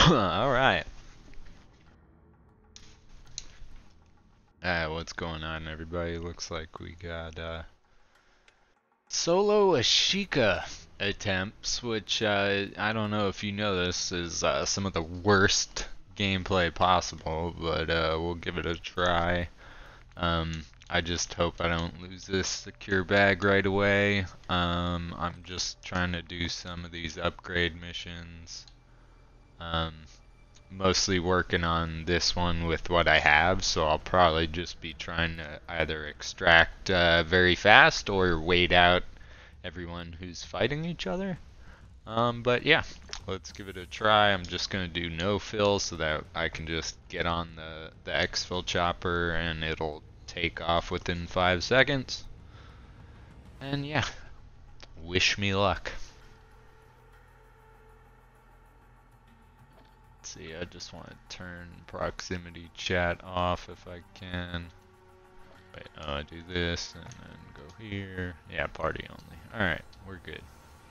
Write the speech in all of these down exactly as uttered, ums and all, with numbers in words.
Alright. Uh, what's going on, everybody? Looks like we got uh, solo Ashika attempts, which uh, I don't know if you know this, is uh, some of the worst gameplay possible, but uh, we'll give it a try. Um, I just hope I don't lose this secure bag right away. Um, I'm just trying to do some of these upgrade missions. Um, mostly working on this one with what I have, so I'll probably just be trying to either extract uh, very fast or wait out everyone who's fighting each other. Um, but yeah, let's give it a try. I'm just gonna do no fill so that I can just get on the the exfil chopper and it'll take off within five seconds. And yeah, wish me luck. See, I just want to turn proximity chat off if I can. Wait, oh, I do this and then go here. Yeah, party only. Alright, we're good.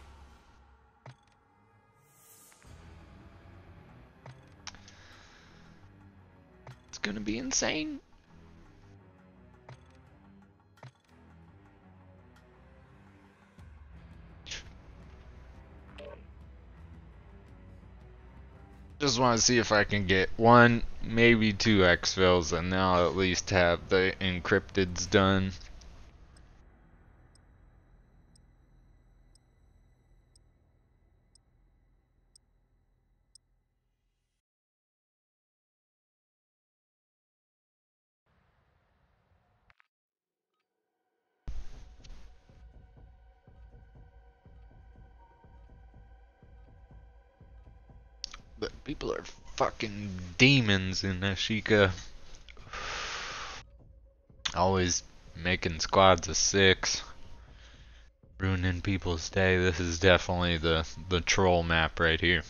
It's gonna be insane. Just want to see if I can get one, maybe two exfils, and now I'll at least have the encrypteds done. But people are fucking demons in Ashika. Always making squads of six. Ruining people's day. This is definitely the, the troll map right here.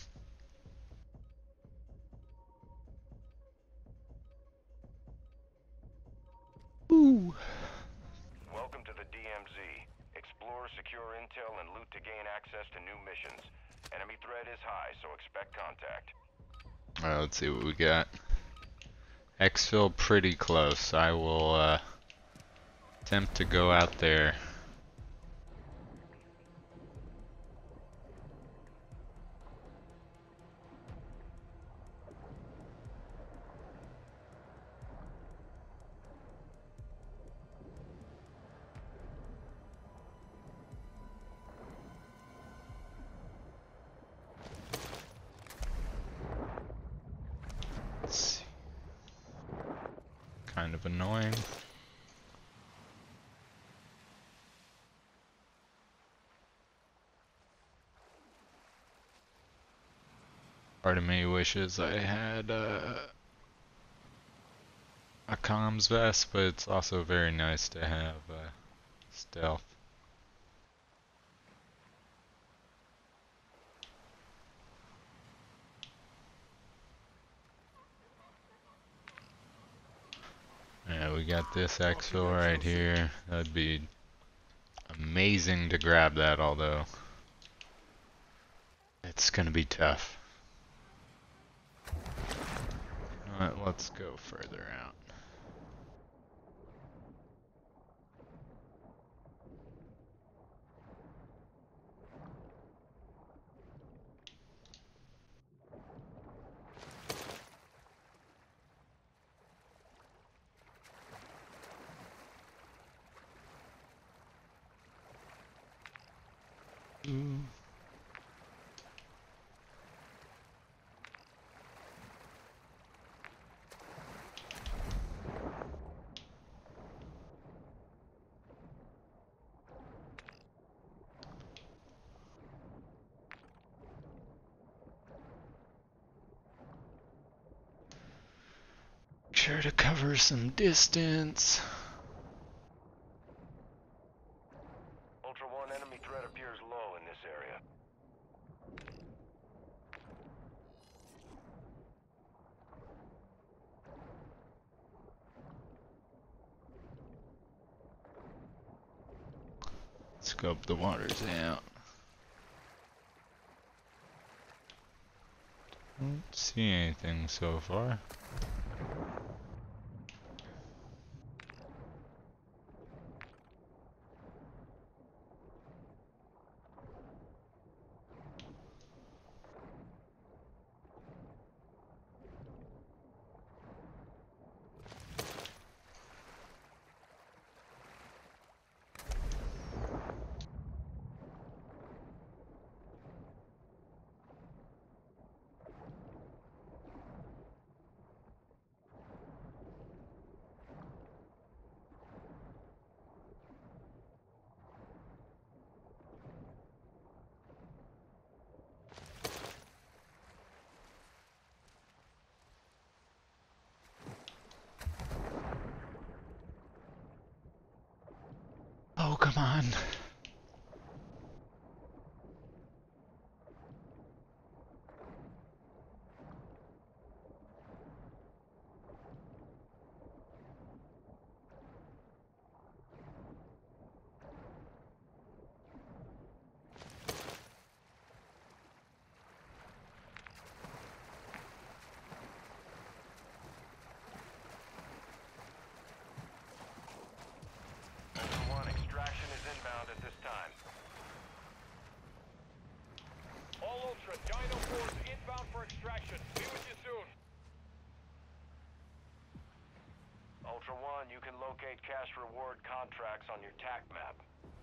Ooh. Welcome to the D M Z. Explore, secure intel, and loot to gain access to new missions. Enemy threat is high, so expect contact. Alright, let's see what we got. Exfil pretty close. I will uh, attempt to go out there. Let's see. Kind of annoying. Part of me wishes I had uh, a comms vest, but it's also very nice to have uh, stealth. Yeah, we got this exfil right here. That'd be amazing to grab that, although it's gonna be tough. Alright, let's go further out. Ooh. Sure to cover some distance. Ultra One, enemy threat appears low in this area. Scope the waters out. Don't see anything so far. Oh, come on. Ultra One, extraction is inbound at this time. All Ultra, Dino Force inbound for extraction. Be with you soon. Ultra One, you can locate cash reward contracts on your T A C map.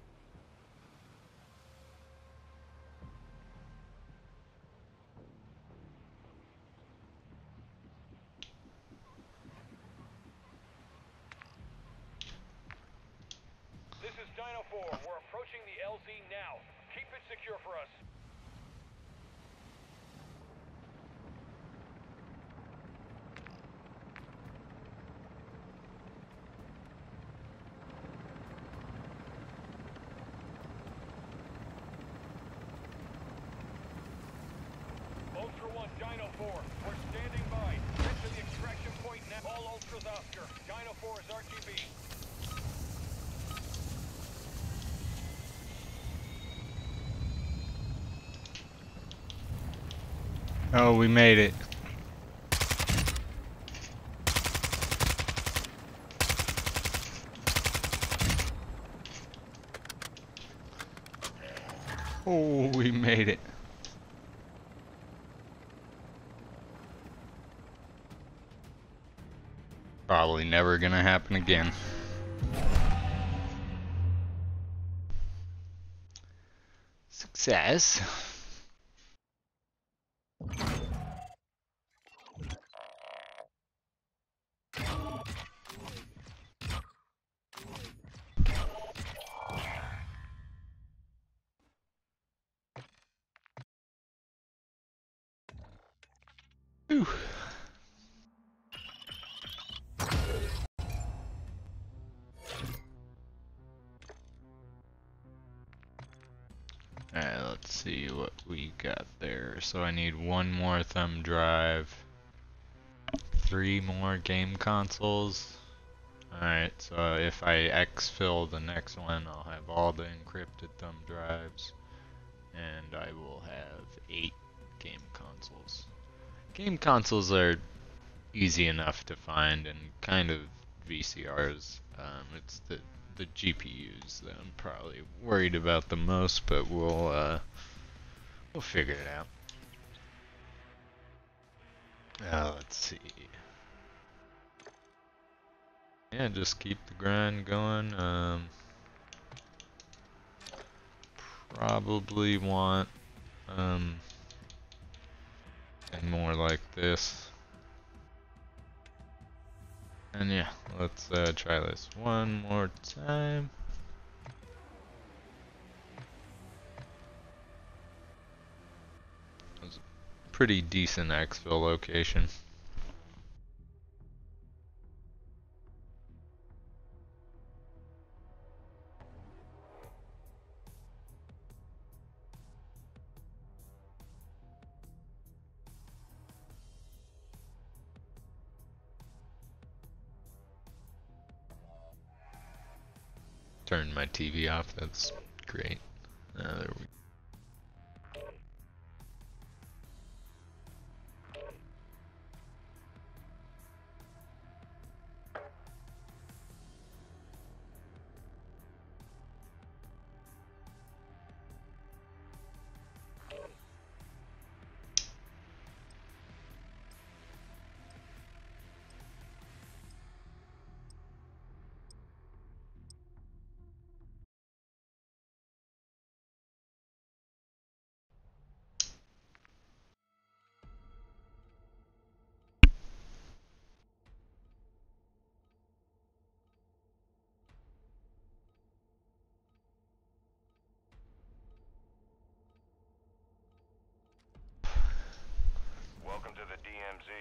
This is Dino four. We're approaching the L Z now. Keep it secure for us. Ultra One, Dino four. We're standing by. Get to the extraction point now. All Ultras Oscar. Dino four is R T B. Oh, we made it. Oh, we made it. Probably never gonna happen again. Success. Whew. Alright, let's see what we got there. So I need one more thumb drive, three more game consoles. Alright, so if I exfil the next one, I'll have all the encrypted thumb drives, and I will have eight game consoles. Game consoles are easy enough to find and kind of V C Rs. Um, it's the the G P Us that I'm probably worried about the most, but we'll uh, we'll figure it out. Uh, let's see. Yeah, just keep the grind going. Um, probably want um, and more like this. And yeah, let's uh, try this one more time. It was a pretty decent exfil location. Turned my T V off, that's great. Uh, there we M Z.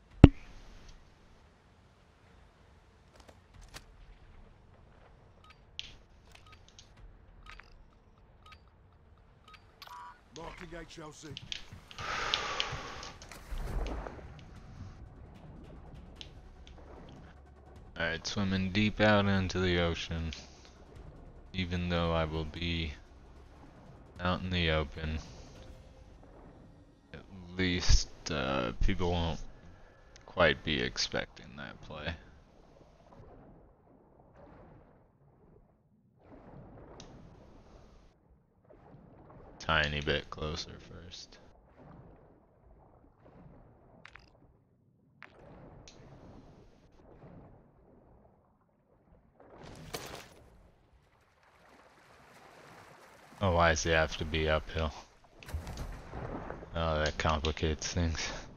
Marking H L C. Alright, swimming deep out into the ocean. Even though I will be out in the open. At least uh, people won't quite be expecting that play. Tiny bit closer first. Oh, why does it have to be uphill? Oh, that complicates things.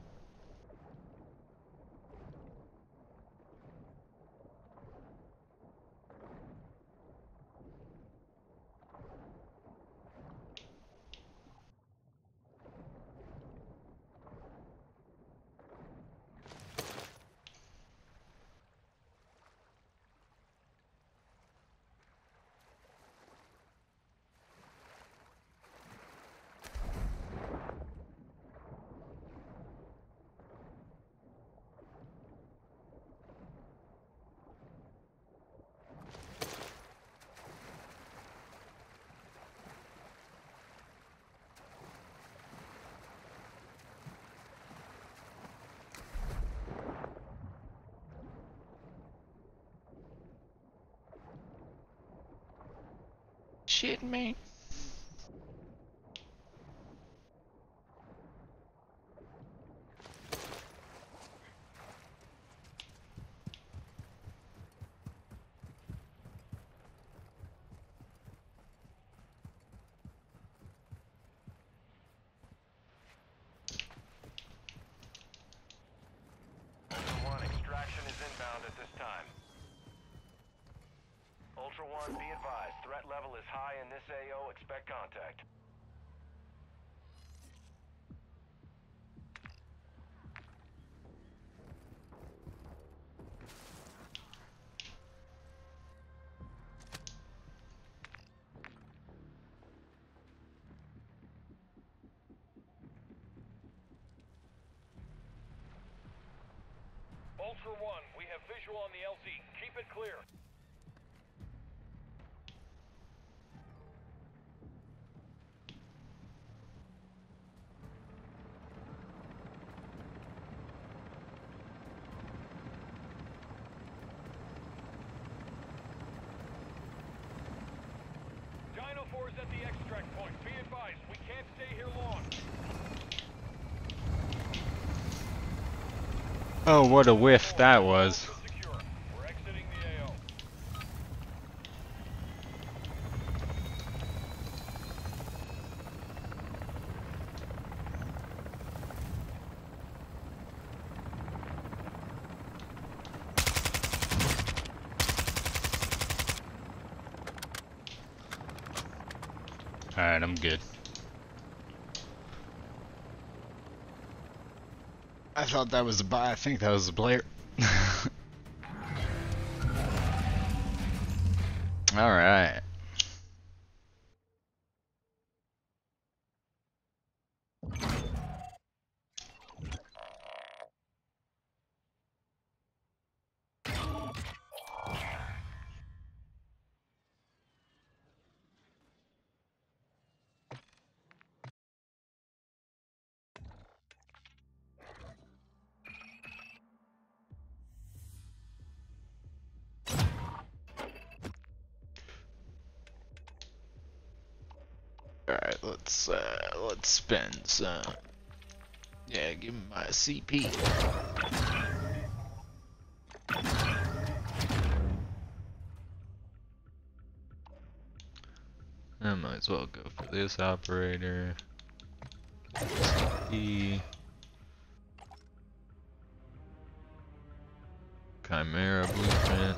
Shit, man. Ultra One, extraction is inbound at this time. Ultra One, be advised. Threat level is high in this A O. Expect contact. Ultra One, we have visual on the L Z. Keep it clear. Dino four is at the extract point. Be advised, we can't stay here long. Oh, what a whiff that was. Secure. We're exiting the A O. Alright, I'm good. I thought that was a buy. I think that was a player. Alright. Alright, let's uh let's spend some. Yeah, give me my C P. I might as well go for this operator. C P. Chimera blueprint.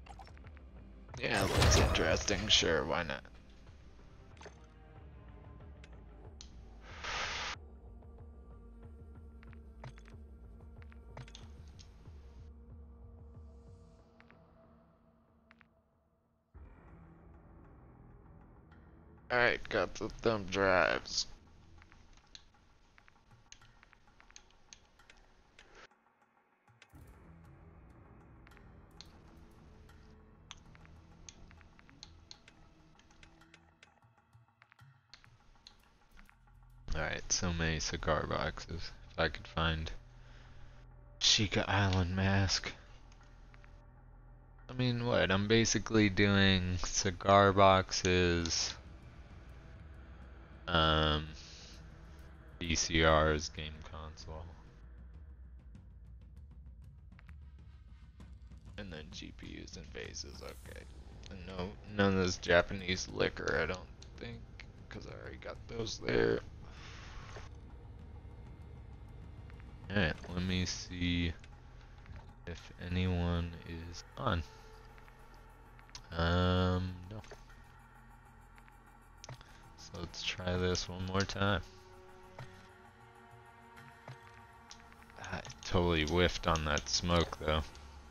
Yeah, looks interesting. Sure, why not? Alright, got the thumb drives. Alright, so many cigar boxes. If I could find Ashika Island mask. I mean, what? I'm basically doing cigar boxes, um, V C Rs, game console, and then G P Us and vases. Okay. And no, none of this Japanese liquor, I don't think, because I already got those there. Alright, let me see if anyone is on. Um, no. So let's try this one more time. I totally whiffed on that smoke though.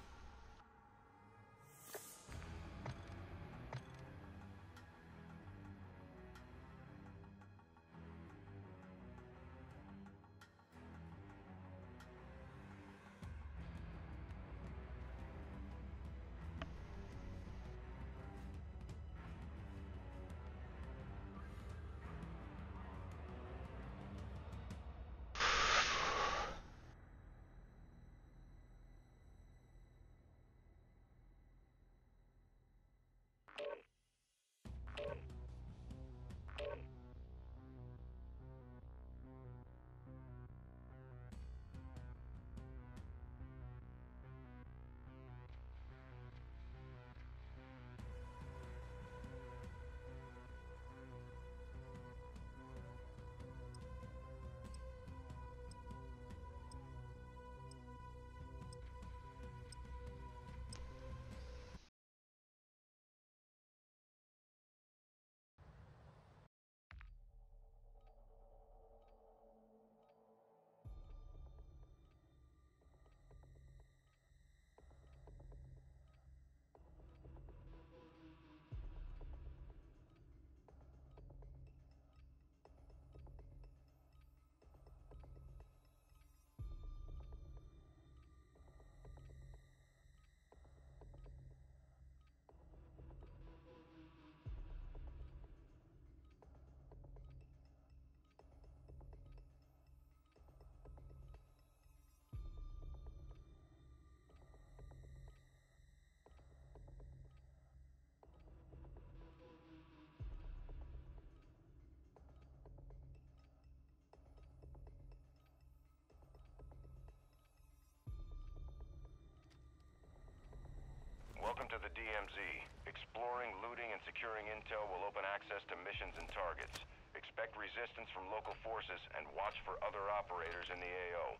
Welcome to the D M Z. Exploring, looting, and securing intel will open access to missions and targets. Expect resistance from local forces and watch for other operators in the A O.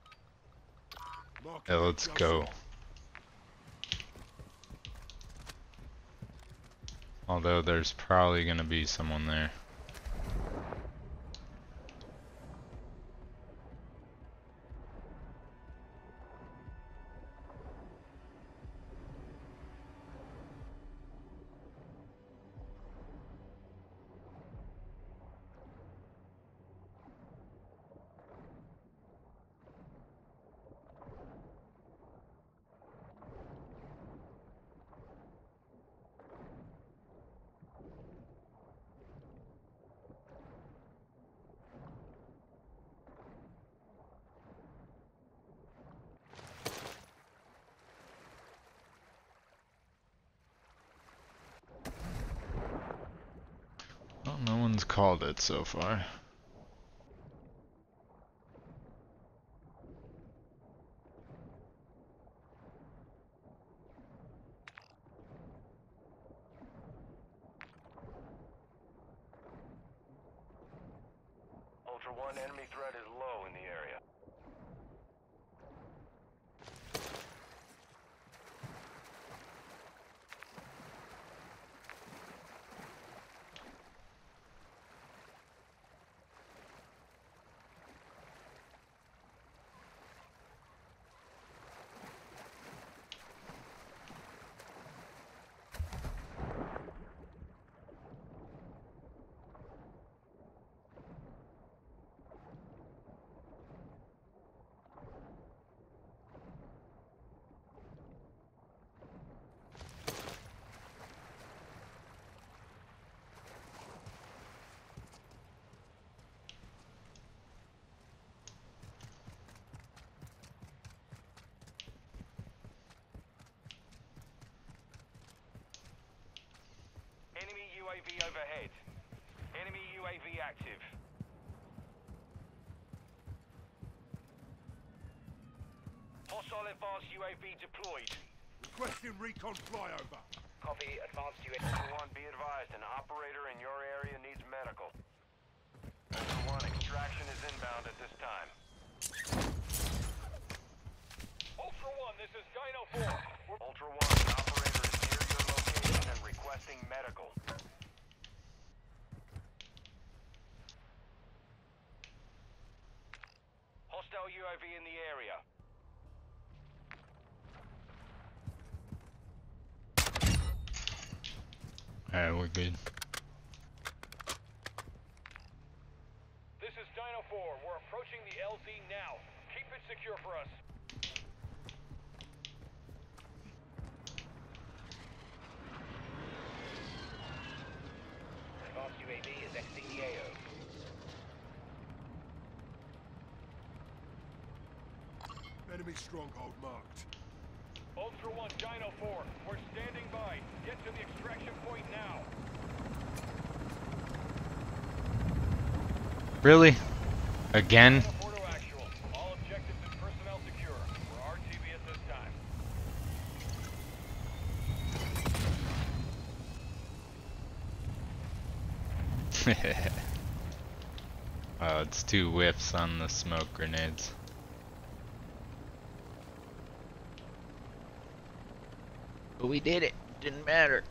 Marking Yeah, out let's shall go. see. Although there's probably gonna be someone there. Well, no one's called it so far. Ultra One, enemy threat is low in the area. A V overhead. Enemy U A V active. Hostile advanced U A V deployed. Requesting recon flyover. Copy, advanced U A V. Ultra One, be advised, an operator in your area needs medical. Ultra One, extraction is inbound at this time. Ultra One, this is Dino four. We're Ultra One, an operator is near your location and requesting medical. Hostile U A V in the area. Alright, we're good. This is Dino four. We're approaching the L Z now. Keep it secure for us. Advanced U A V is exiting the A O. Enemy stronghold marked. Ultra One, Dino four. We're standing by. Get to the extraction point now. Really? Again? Dino four to actual. All objectives and personnel secure. We're R T B at this time. Oh, it's two whiffs on the smoke grenades. But we did it. Didn't matter.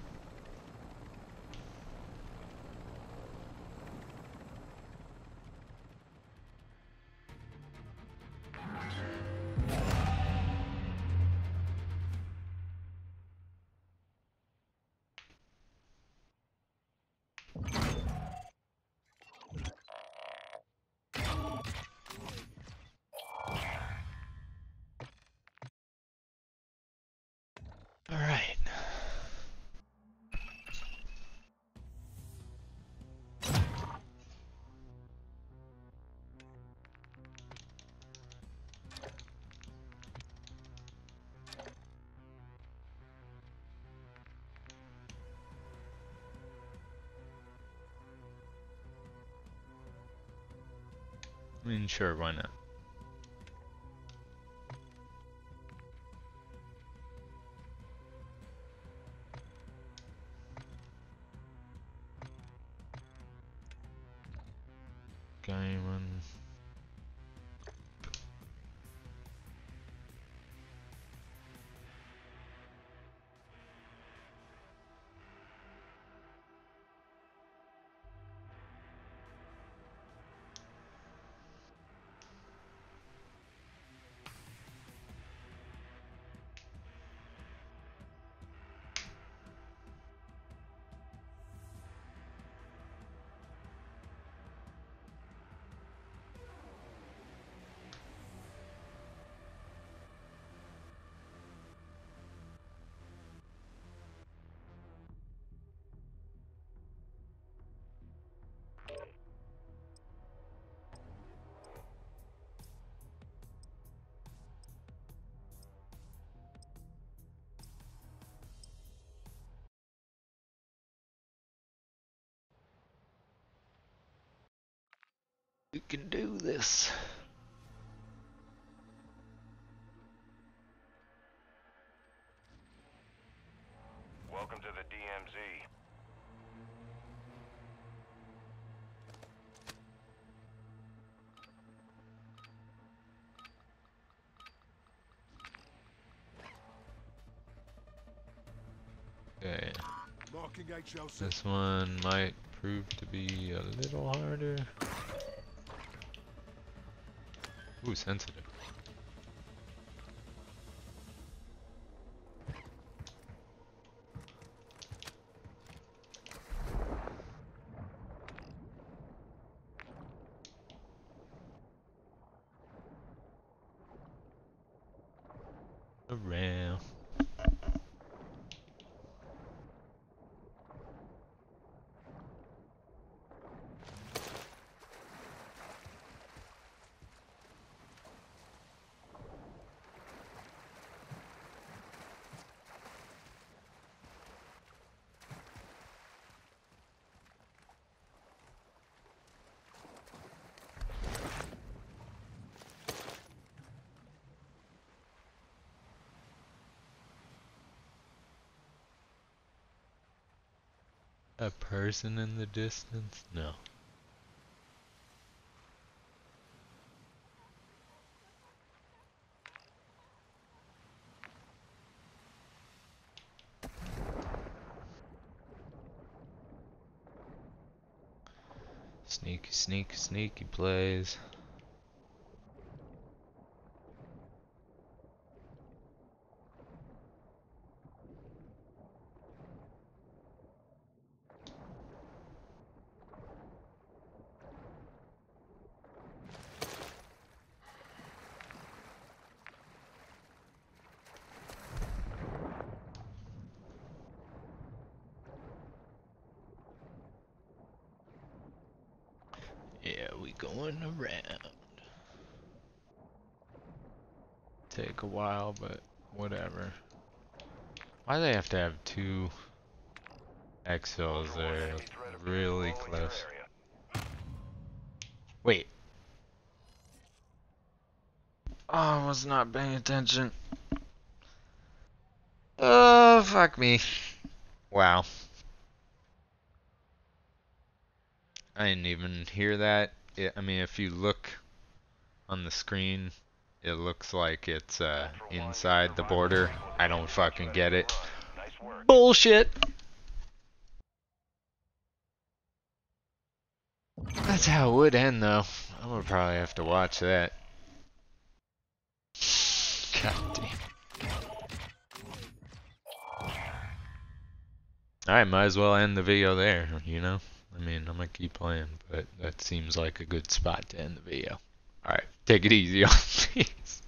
All right. I mean, sure, why not? Gaiman. We can do this. Welcome to the D M Z. Okay. Marking H L C. This one might prove to be a little harder. Ooh, sensitive. Around. A person in the distance? No. Sneaky, sneaky, sneaky plays. Yeah, we going around. Take a while, but whatever. Why do they have to have two exfils there? Really close. Wait. Oh, I was not paying attention. Oh, fuck me. Wow. I didn't even hear that. It, I mean, if you look on the screen, it looks like it's uh, inside the border. I don't fucking get it. Bullshit! That's how it would end, though. I'm gonna probably have to watch that. God damn. Alright, might as well end the video there, you know? I mean, I'm gonna keep playing, but that seems like a good spot to end the video. Alright, take it easy, y'all. Peace.